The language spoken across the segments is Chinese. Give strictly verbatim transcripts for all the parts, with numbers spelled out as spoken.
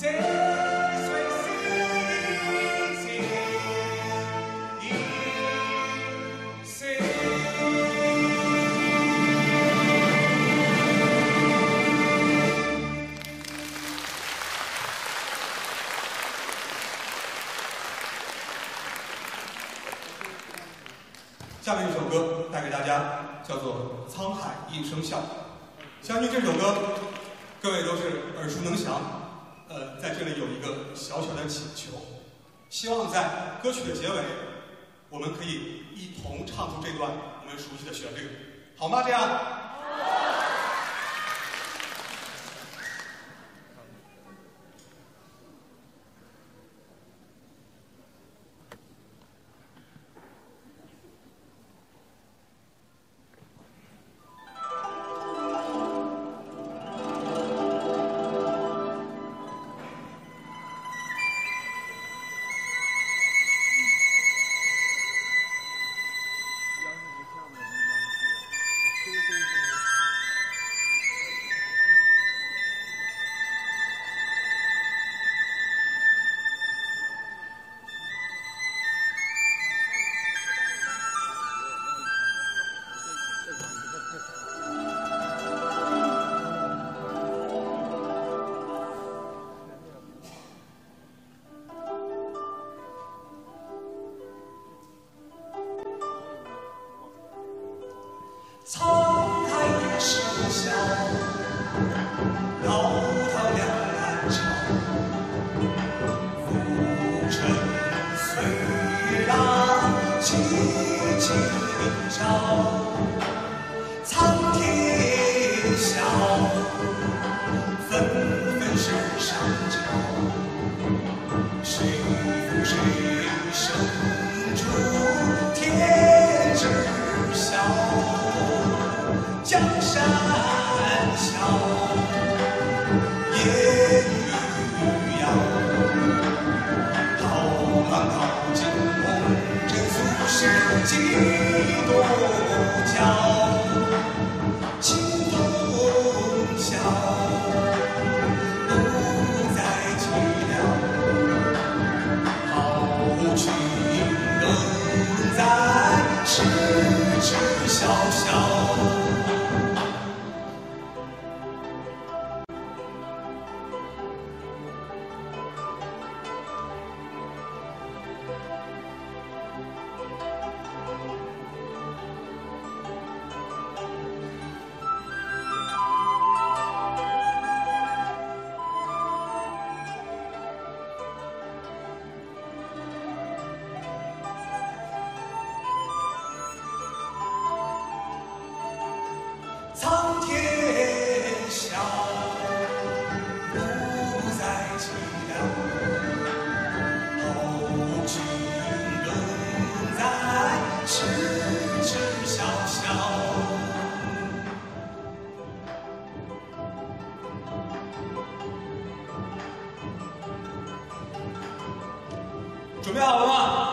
下面一首歌带给大家，叫做《沧海一声笑》。相信这首歌各位都是耳熟能详。呃，在这里有一个小小的请求，希望在歌曲的结尾，我们可以一同唱出这段我们熟悉的旋律，好吗？这样。 沧海一声笑，滔滔两岸潮。浮沉虽然寂寂明照，苍天笑，纷纷世上交。谁负谁生出天知晓。江山笑，烟雨遥，浩浪淘尽梦真俗世几多娇，清风笑，不再寂寥，豪情仍在，痴痴笑笑。苍天笑，不再寂寥，豪情仍在，痴痴笑笑。 准备好了吗？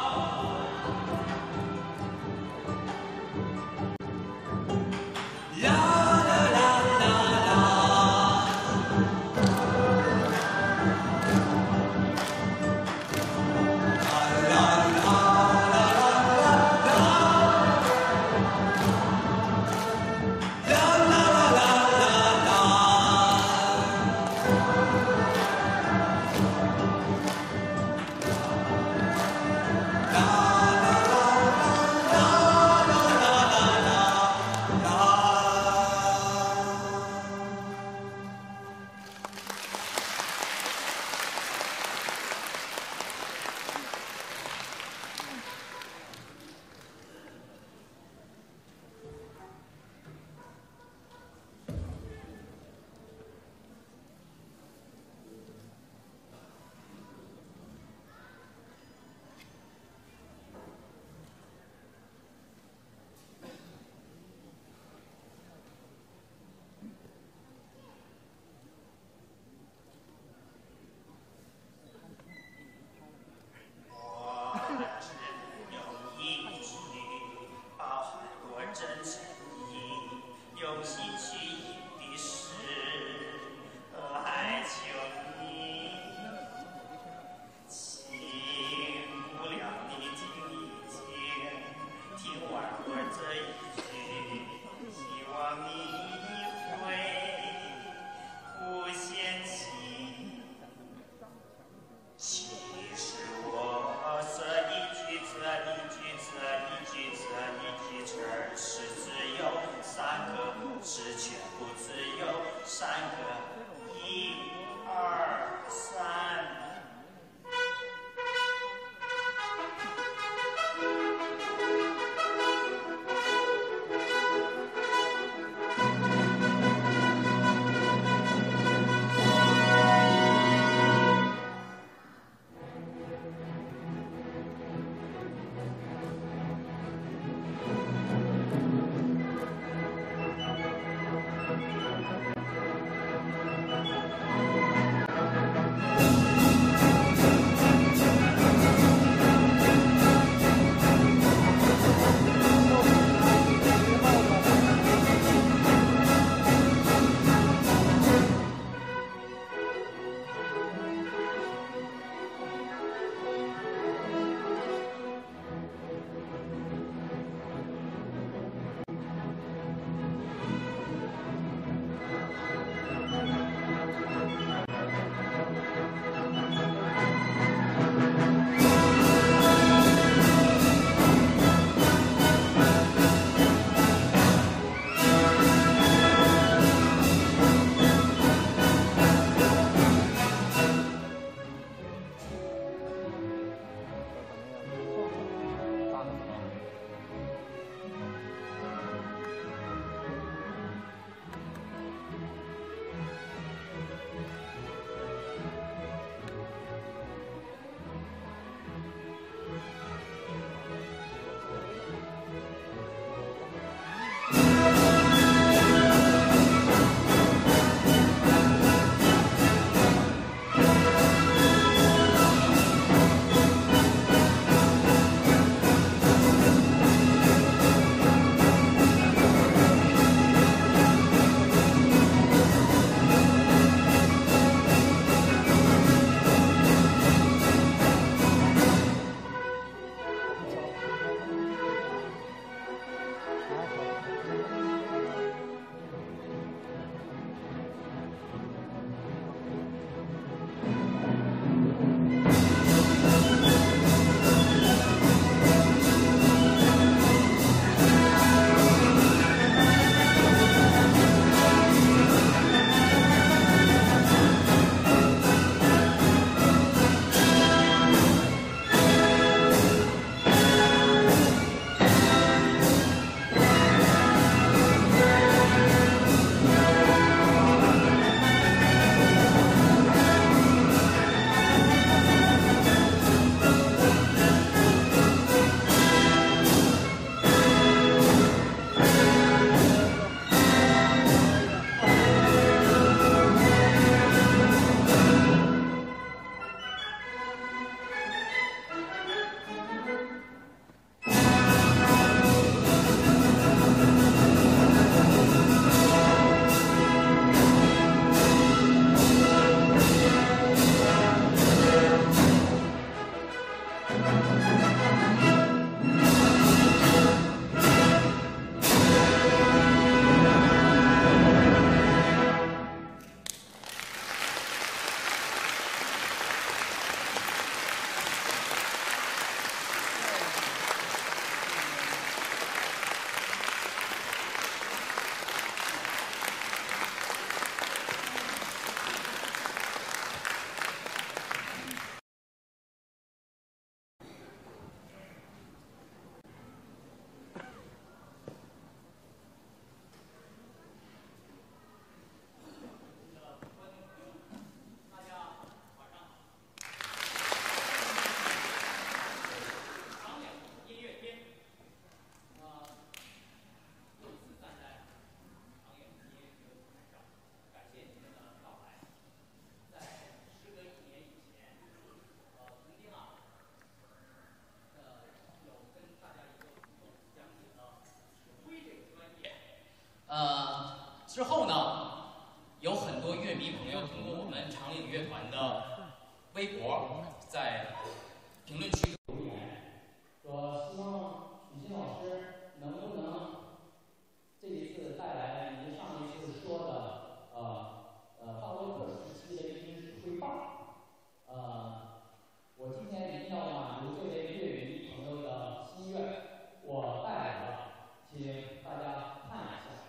微博，在评论区留言，说希望许昕老师能不能这一次带来您上一次说的呃呃巴洛克时期的一支指挥棒。呃，我今天一定要满足这位粤语朋友的心愿，我带来了，请大家看一下。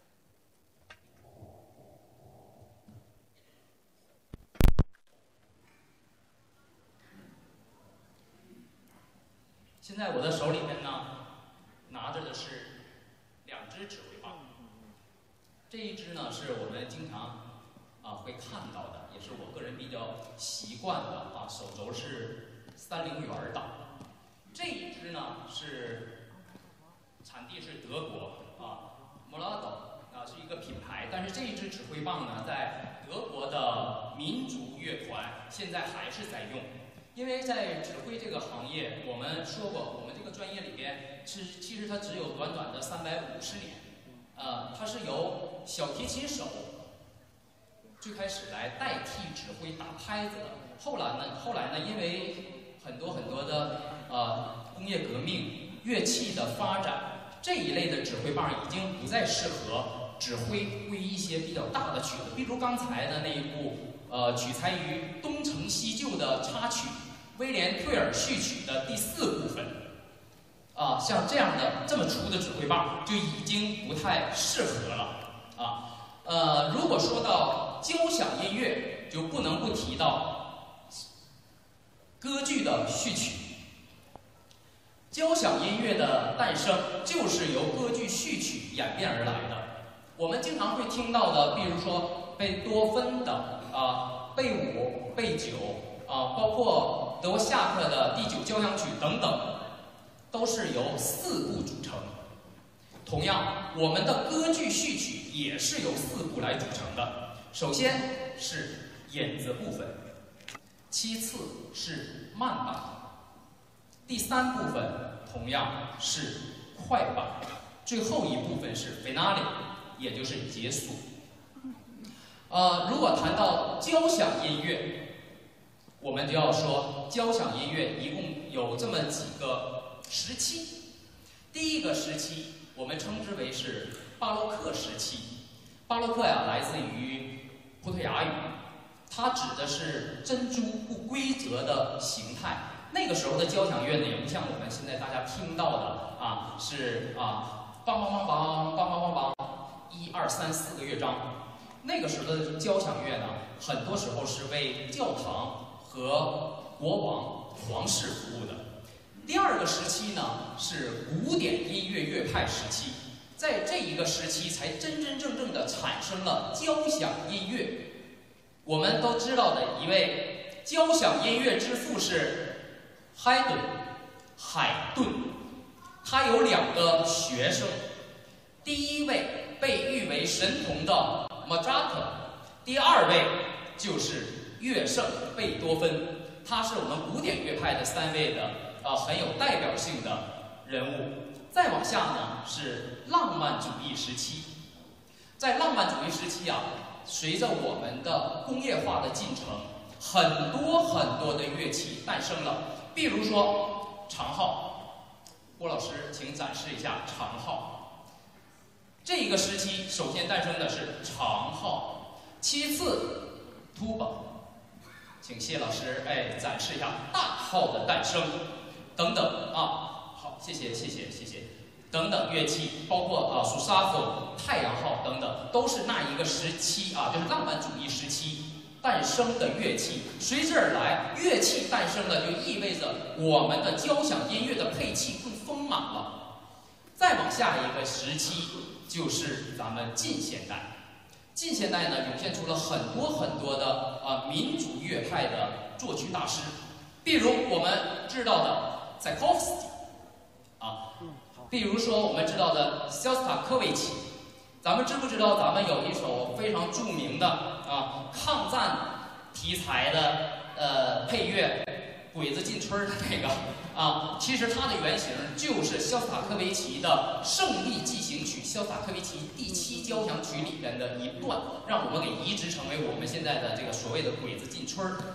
现在我的手里面呢，拿着的是两支指挥棒。这一支呢是我们经常啊会看到的，也是我个人比较习惯的啊，手轴是三菱圆的。这一支呢是产地是德国啊 m o l a d o 啊是一个品牌，但是这一支指挥棒呢，在德国的民族乐团现在还是在用。因为在指挥这个行业，我们说过，我们这个专业里边是其实它只有短短的三百五十年，呃，它是由小提琴手最开始来代替指挥打拍子的。后来呢，后来呢，因为很多很多的呃工业革命、乐器的发展，这一类的指挥棒已经不再适合指挥挥一些比较大的曲子，比如刚才的那一部呃取材于东成西就的插曲。威廉·退尔序曲的第四部分，啊，像这样的这么粗的指挥棒就已经不太适合了啊。呃，如果说到交响音乐，就不能不提到歌剧的序曲。交响音乐的诞生就是由歌剧序曲演变而来的。我们经常会听到的，比如说贝多芬的啊贝五、贝九啊，包括德国夏克的第九交响曲等等，都是由四部组成。同样，我们的歌剧序曲也是由四部来组成的。首先是引子部分，其次是慢板，第三部分同样是快板，最后一部分是 finale， 也就是结束。呃，如果谈到交响音乐，我们就要说，交响音乐一共有这么几个时期。第一个时期，我们称之为是巴洛克时期。巴洛克呀，来自于葡萄牙语，它指的是珍珠不规则的形态。那个时候的交响乐呢，也不像我们现在大家听到的啊，是啊，梆梆梆梆梆梆梆梆，一二三四个乐章。那个时候的交响乐呢，很多时候是为教堂和国王、皇室服务的。第二个时期呢是古典音乐乐派时期，在这一个时期才真真正正的产生了交响音乐。我们都知道的一位交响音乐之父是海顿，海顿，他有两个学生，第一位被誉为神童的莫扎特，第二位就是乐圣贝多芬，他是我们古典乐派的三位的呃很有代表性的人物。再往下呢是浪漫主义时期，在浪漫主义时期啊，随着我们的工业化的进程，很多很多的乐器诞生了，比如说长号。郭老师，请展示一下长号。这一个时期首先诞生的是长号，其次 tuba。请谢老师哎展示一下大号的诞生，等等啊，好，谢谢谢谢谢谢，等等乐器，包括啊苏萨夫、太阳号等等，都是那一个时期啊，就是浪漫主义时期诞生的乐器。随之而来，乐器诞生了，就意味着我们的交响音乐的配器更丰满了。再往下一个时期就是咱们近现代。近现代呢，涌现出了很多很多的啊民族乐派的作曲大师，比如我们知道的柴可夫斯基，啊，比如说我们知道的肖斯塔科维奇。咱们知不知道咱们有一首非常著名的啊抗战题材的呃配乐《鬼子进村》的那个啊，其实它的原型就是肖斯塔科维奇的《胜利进行曲》，肖斯塔科维奇第七交响曲里边的一段，让我们给移植成为我们现在的这个所谓的《鬼子进村》。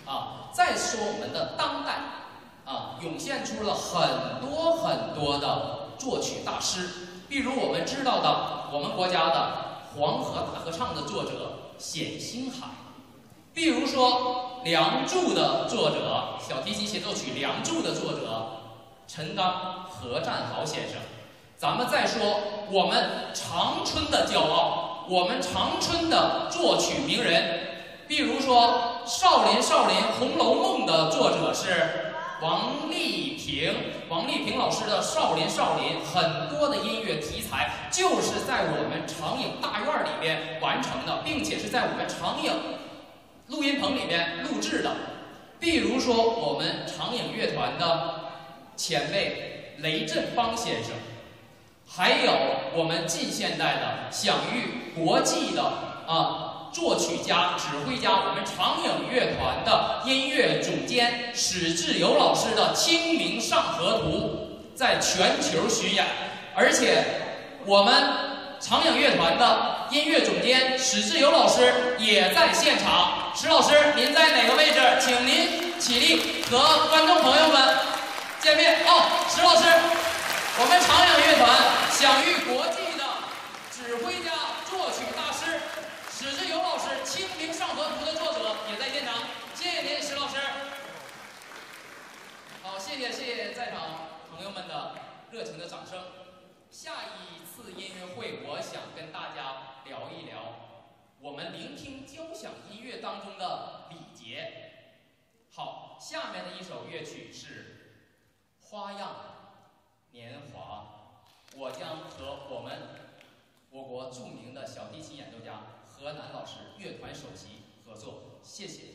啊。再说我们的当代啊，涌现出了很多很多的作曲大师，比如我们知道的我们国家的黄河大合唱的作者冼星海，比如说《梁祝》的作者，小提琴协奏曲《梁祝》的作者陈刚、何占豪先生。咱们再说我们长春的骄傲，我们长春的作曲名人，比如说《少林少林红楼梦》的作者是王丽萍，王丽萍老师的《少林少林》很多的音乐题材就是在我们长影大院里边完成的，并且是在我们长影录音棚里边录制的。比如说我们长影乐团的前辈雷振邦先生，还有我们近现代的享誉国际的啊作曲家、指挥家，我们长影乐团的音乐总监史志友老师的《清明上河图》在全球巡演，而且我们长影乐团的音乐总监史志友老师也在现场。史老师，您在哪个位置？请您起立和观众朋友们见面。哦，史老师，我们长影乐团享誉国际的指挥家、作曲大师史志友老师，《清明上河图》的作者也在现场。谢谢您，史老师。好，谢谢谢谢在场朋友们的热情的掌声。下一次音乐会，我想跟大家聊一聊我们聆听交响音乐当中的礼节。好，下面的一首乐曲是《花样年华》，我将和我们我国著名的小提琴演奏家何楠老师乐团首席合作。谢谢。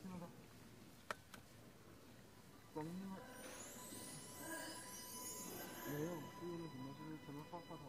听得到。咱们那个没有，是那什么，就是前面画画筒。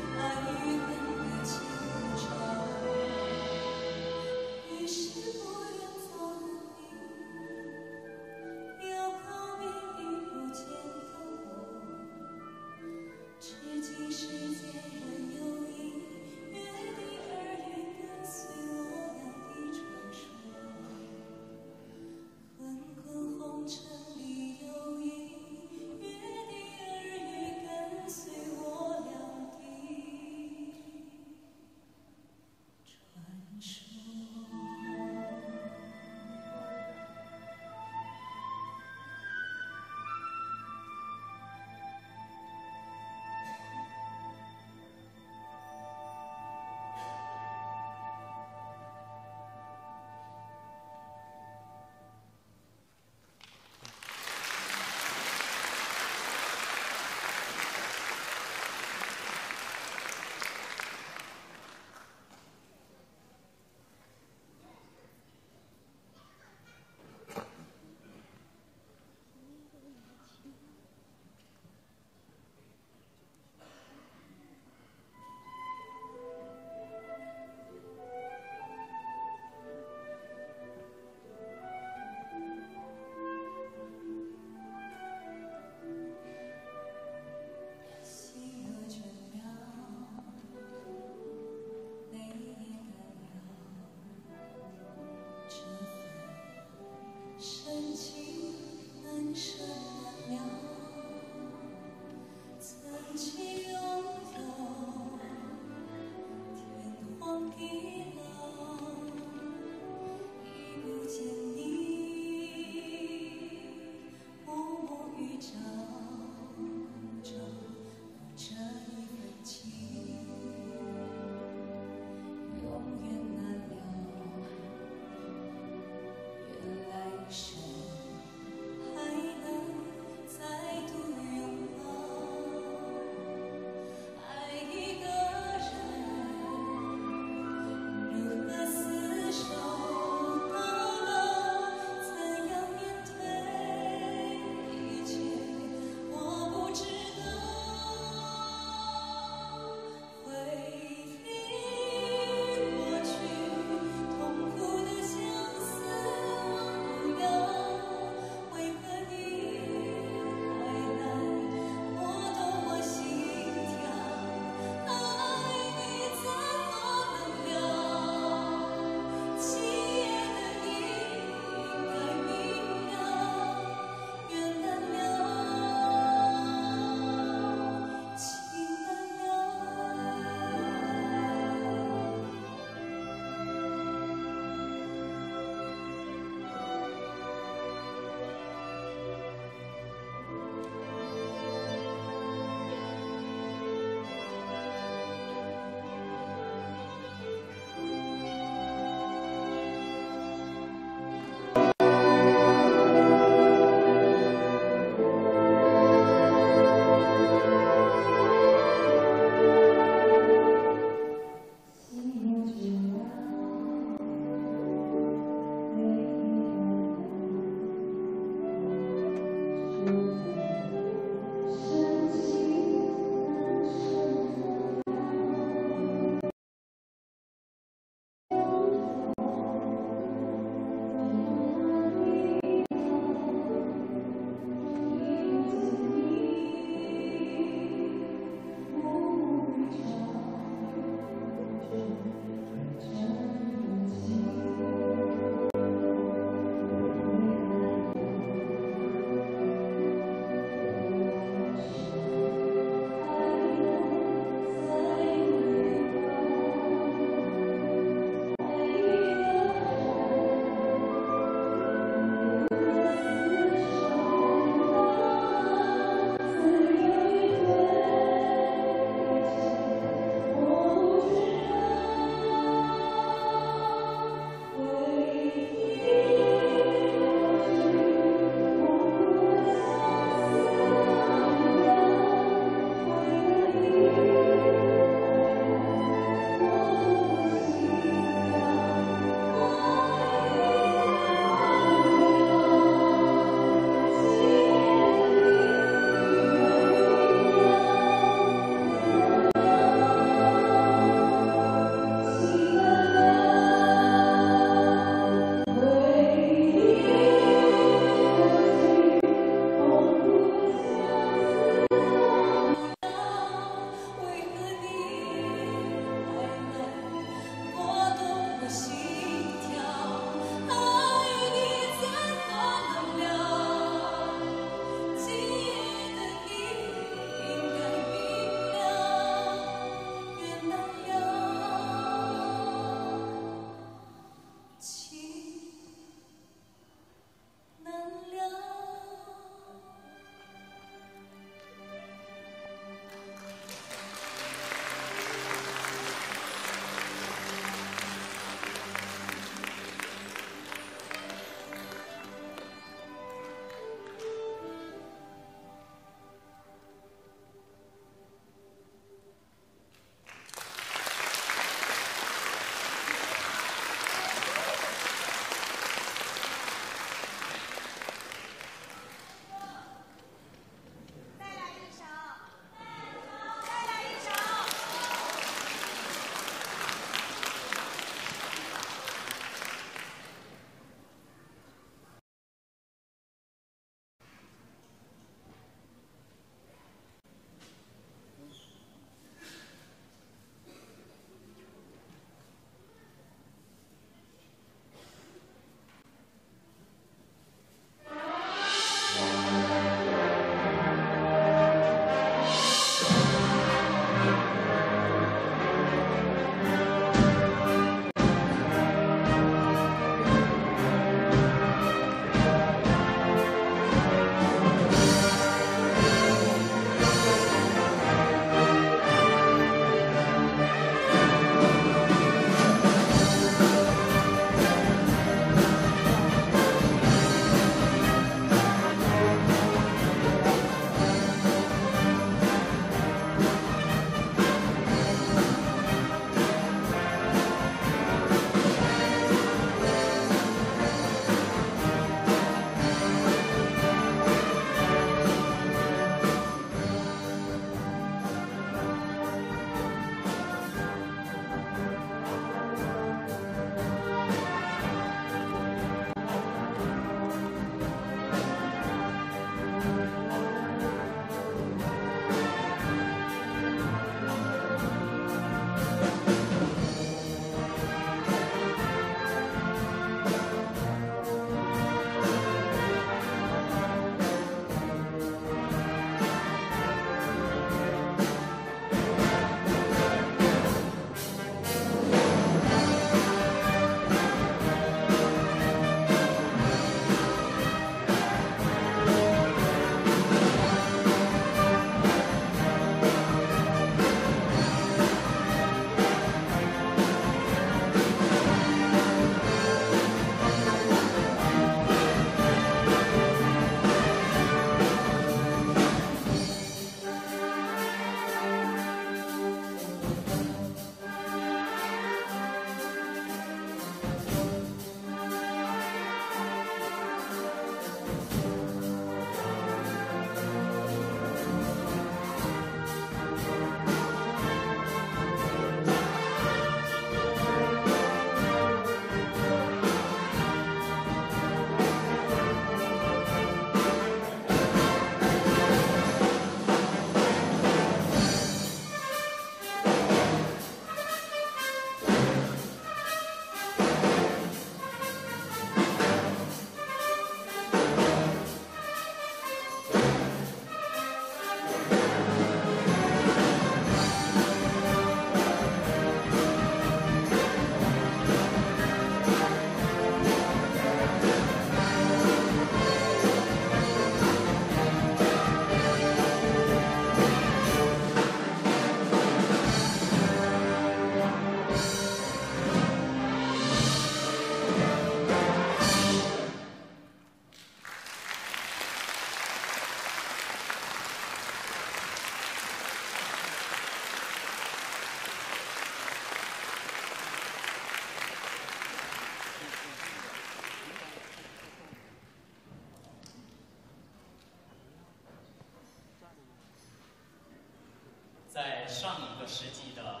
世纪的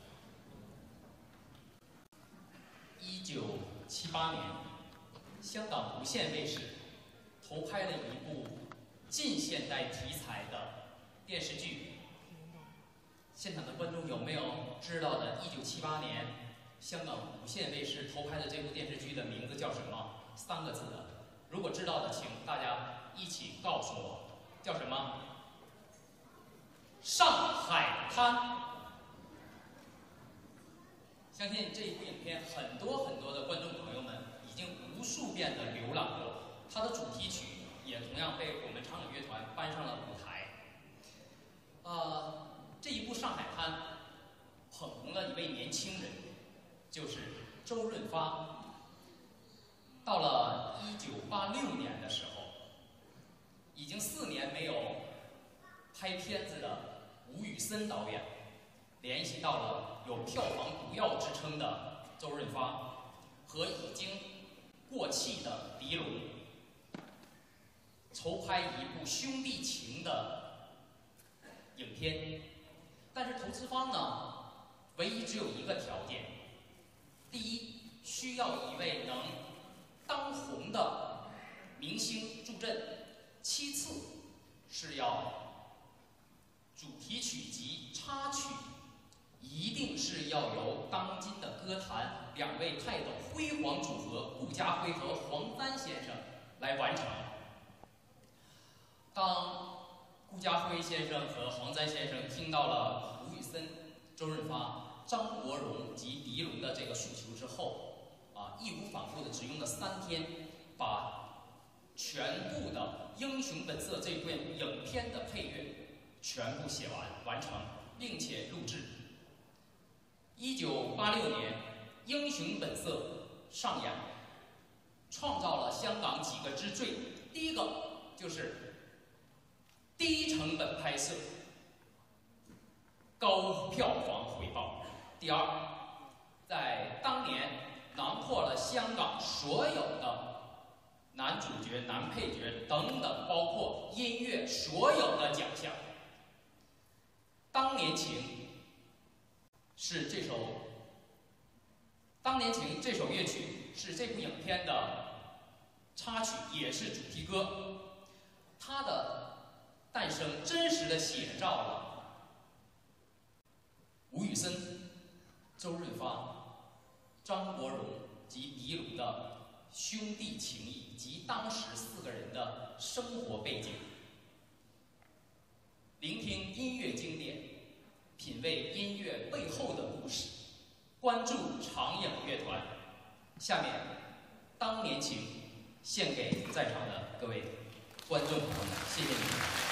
一九七八年，香港无线卫视投拍了一部近现代题材的电视剧。现场的观众有没有知道的？一九七八年，香港无线卫视投拍的这部电视剧的名字叫什么？三个字的。如果知道的，请大家一起告诉我，叫什么？上海滩。相信这一部影片，很多很多的观众朋友们已经无数遍的浏览过，它的主题曲也同样被我们长影乐团搬上了舞台。呃，这一部《上海滩》捧红了一位年轻人，就是周润发。到了一九八六年的时候，已经四年没有拍片子的吴宇森导演，联系到了有票房毒药之称的周润发和已经过气的狄龙，筹拍一部兄弟情的影片。但是投资方呢，唯一只有一个条件：第一，需要一位能当红的明星助阵；其次是要主题曲及插曲一定是要由当今的歌坛两位泰斗辉煌组合顾嘉辉和黄沾先生来完成。当顾嘉辉先生和黄沾先生听到了吴宇森、周润发、张国荣及狄龙的这个诉求之后，啊，义无反顾的只用了三天，把全部的《英雄本色》这部影片的配乐全部写完完成，并且录制。一九八六年，《英雄本色》上演，创造了香港几个之最。第一个就是低成本拍摄，高票房回报。第二，在当年囊括了香港所有的男主角、男配角等等，包括音乐所有的奖项。当年情是这首《当年情》这首乐曲是这部影片的插曲，也是主题歌。它的诞生真实的写照了吴宇森、周润发、张国荣及狄龙的兄弟情谊及当时四个人的生活背景。聆听音乐经典，品味音乐背后的故事，关注长影乐团。下面，《当年情》献给在场的各位观众朋友们，谢谢你们。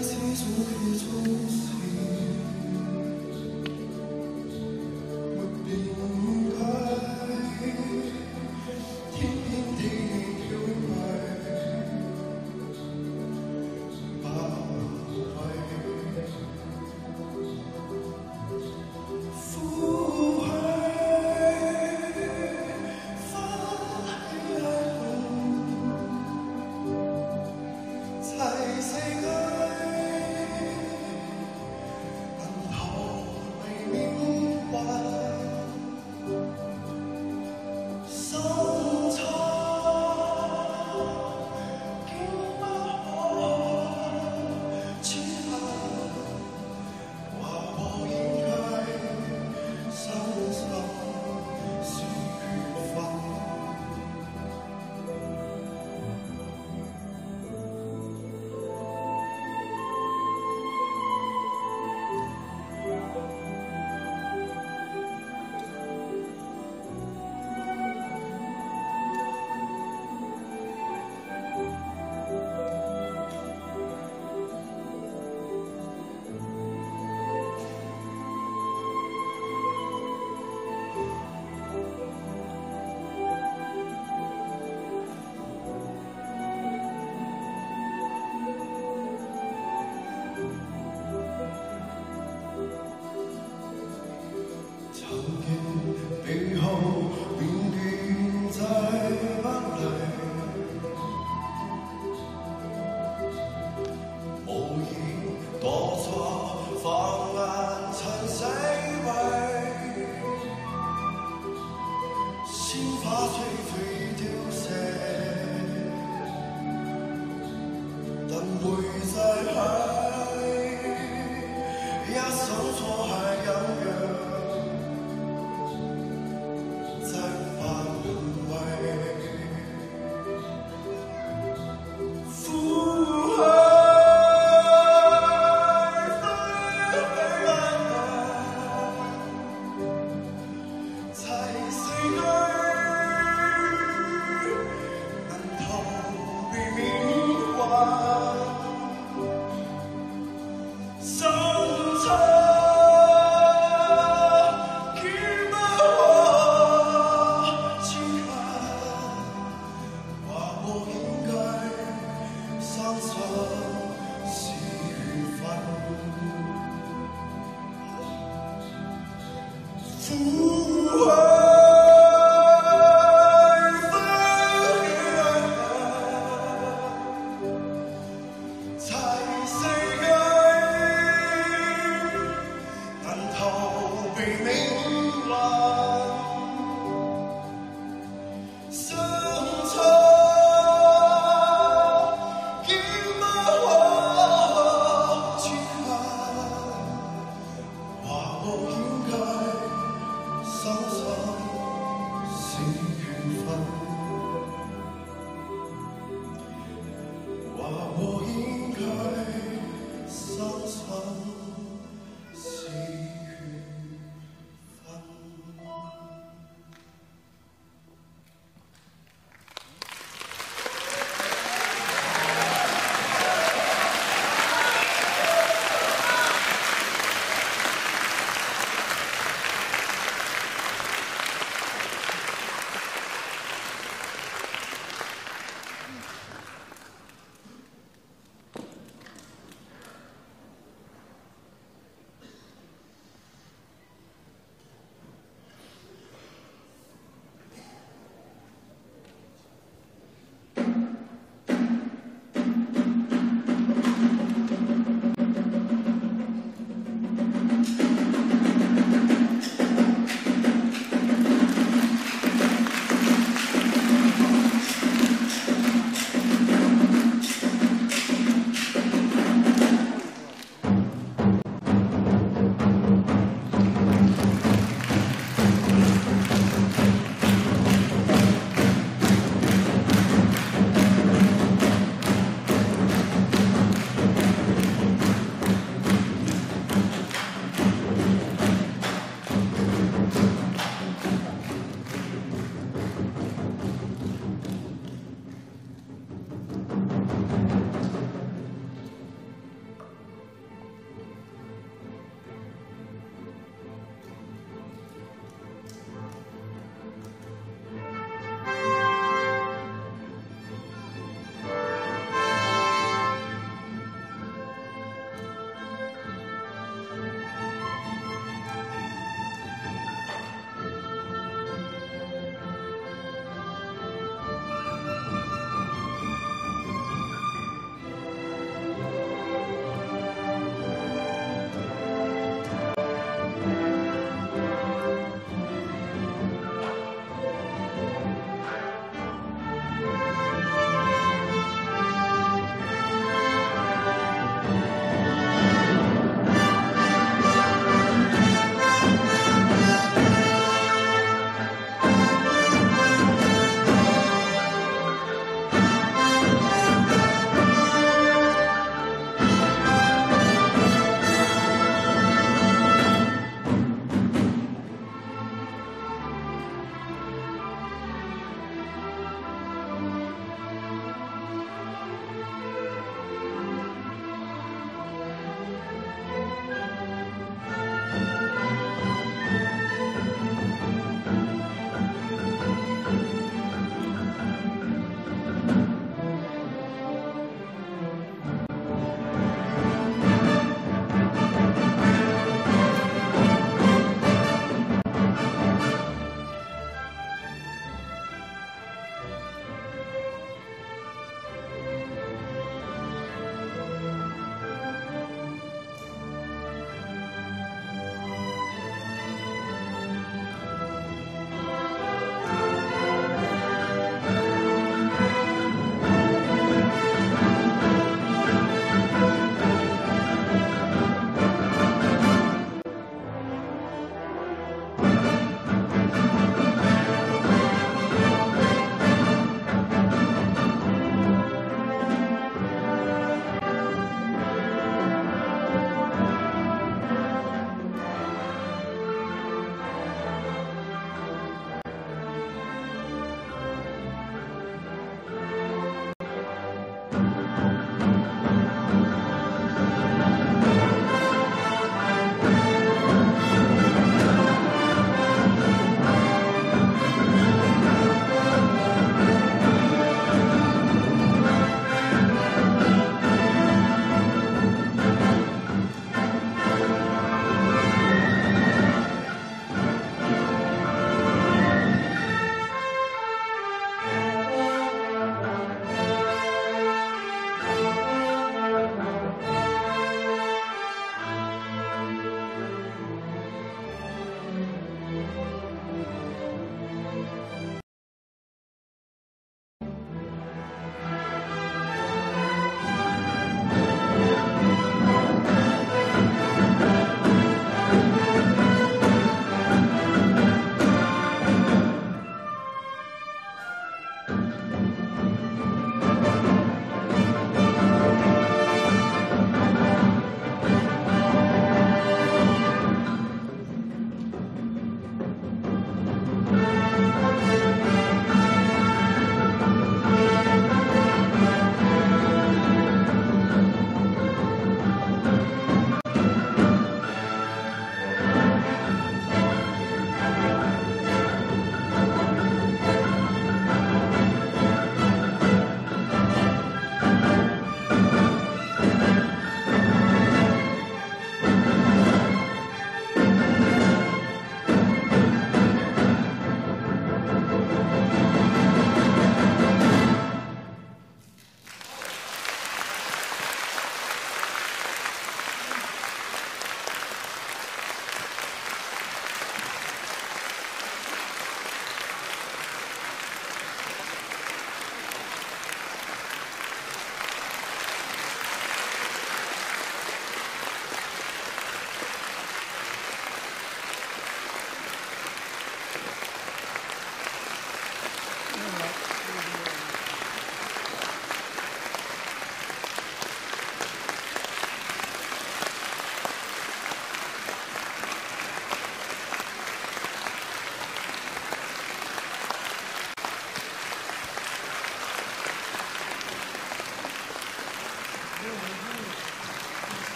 Ooh.